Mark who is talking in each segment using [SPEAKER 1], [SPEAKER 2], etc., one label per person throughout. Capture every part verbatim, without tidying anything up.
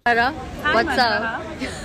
[SPEAKER 1] What's up?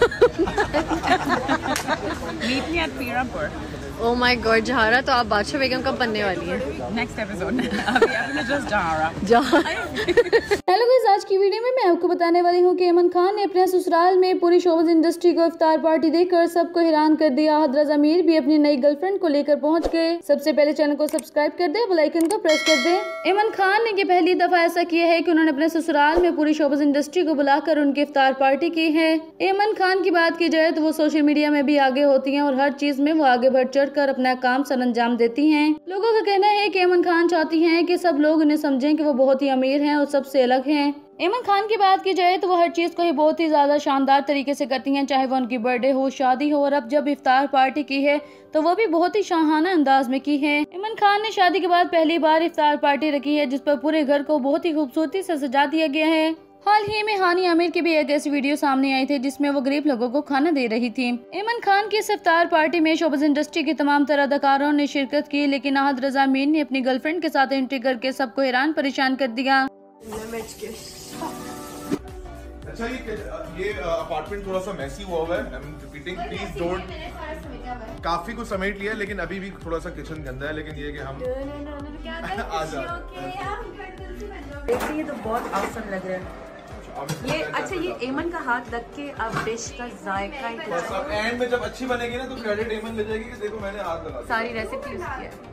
[SPEAKER 2] Meet me at Pirapur.
[SPEAKER 1] Oh my God, जहारा तो आप बादशाह बेगम कब बनने वाली है?
[SPEAKER 2] Next episode. अभी आपने just जहारा.
[SPEAKER 1] जहारा.
[SPEAKER 3] हेलो गाइस, आज की वीडियो में मैं आपको बताने वाली हूँ कि ऐमन खान ने अपने ससुराल में पूरी शोबिज़ इंडस्ट्री को इफ्तार पार्टी देकर सबको हैरान कर दिया। हदरा ज़मीर भी अपनी नई गर्लफ्रेंड को लेकर पहुँच गए। सबसे पहले चैनल को सब्सक्राइब कर दे, बेल आइकन को प्रेस कर दे। ऐमन खान ने ये पहली दफा ऐसा किया है कि उन्होंने अपने ससुराल में पूरी शोबिज़ इंडस्ट्री को बुलाकर उनकी इफ्तार पार्टी की है। ऐमन खान की बात की जाए तो वो सोशल मीडिया में भी आगे होती हैं और हर चीज में वो आगे बढ़ चढ़ कर अपना काम सर अंजाम देती हैं। लोगों का कहना है कि ऐमन खान चाहती हैं कि सब लोग उन्हें समझें कि वो बहुत ही अमीर हैं और सबसे अलग हैं। ऐमन खान की बात की जाए तो वो हर चीज को ही बहुत ही ज्यादा शानदार तरीके से करती हैं, चाहे वो उनकी बर्थडे हो, शादी हो, और अब जब इफ्तार पार्टी की है तो वो भी बहुत ही शाहाना अंदाज में की है। ऐमन खान ने शादी के बाद पहली बार इफ्तार पार्टी रखी है जिस पर पूरे घर को बहुत ही खूबसूरती से सजा दिया गया है। हाल ही में हानी आमिर की भी एक ऐसी वीडियो सामने आई थी जिसमें वो गरीब लोगों को खाना दे रही थी। ऐमन खान की इस इफ्तार पार्टी में शोबिज़ इंडस्ट्री के तमाम तरह अदाकारों ने शिरकत की, लेकिन हदरा ज़मीर ने अपनी गर्लफ्रेंड के साथ एंट्री करके सबको हैरान परेशान कर दिया।
[SPEAKER 4] अच्छा, ये ये अपार्टमेंट थोड़ा सा मैसी हुआ हुआ है। I am repeating, please don't. काफी कुछ समेट लिया है लेकिन अभी भी थोड़ा सा किचन गंदा है, लेकिन ये कि हम आ जाए।
[SPEAKER 5] देखिए, ये तो बहुत आसान लग रहा है ये। अच्छा, ये ऐमन का हाथ लग के अब डिश का जायका ही कुछ
[SPEAKER 4] सब एंड में जब अच्छी बनेगी ना तो क्रेडिट ऐमन ले जाएगी कि देखो मैंने हाथ लगा
[SPEAKER 5] सारी रेसिपी उसकी है।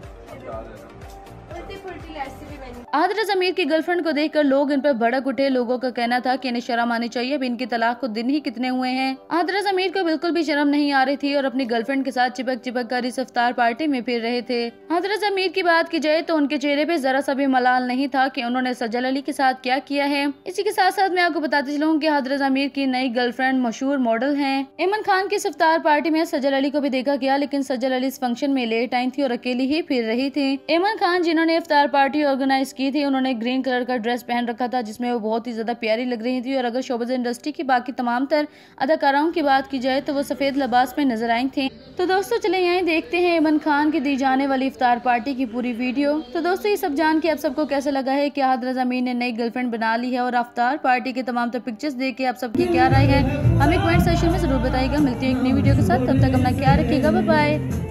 [SPEAKER 3] हदरा ज़मीर की गर्लफ्रेंड को देखकर लोग इन पर भड़क उठे। लोगों का कहना था कि इन्हें शर्म आनी चाहिए, अब इनकी तलाक को दिन ही कितने हुए हैं। हदरा ज़मीर को बिल्कुल भी शर्म नहीं आ रही थी और अपनी गर्लफ्रेंड के साथ चिपक चिपक कर इस इफ्तार पार्टी में फिर रहे थे। हदरा ज़मीर की बात की जाए तो उनके चेहरे पे जरा सा भी मलाल नहीं था कि उन्होंने सजल अली के साथ क्या किया है। इसी के साथ साथ मैं आपको बताती चलूँ कि हदरा ज़मीर की नई गर्लफ्रेंड मशहूर मॉडल है। ऐमन खान की इफ्तार पार्टी में सजल अली को भी देखा गया, लेकिन सजल अली इस फंक्शन में लेट आई थी और अकेली ही फिर रही थी। ऐमन खान जिन्होंने इफ्तार पार्टी ऑर्गेनाइज की थी, उन्होंने ग्रीन कलर का ड्रेस पहन रखा था जिसमें वो बहुत ही ज्यादा प्यारी लग रही थी। और अगर शोबिज़ इंडस्ट्री की बाकी तमाम तर अदाकाराओं की बात की जाए तो वो सफेद लिबास में नजर आई थी। तो दोस्तों चले यहाँ देखते हैं ऐमन खान की दी जाने वाली इफ्तार पार्टी की पूरी वीडियो। तो दोस्तों ये सब जान के आप सबको कैसा लगा है कि हदरा ज़मीर ने नई गर्लफ्रेंड बना ली है, और इफ्तार पार्टी के तमाम तर पिक्चर्स देख के आप सबकी क्या राय है हमें कमेंट सेक्शन में जरूर बताइएगा। मिलती है एक नई वीडियो के साथ, तब तक अपना ख्याल रखिएगा। Bye bye.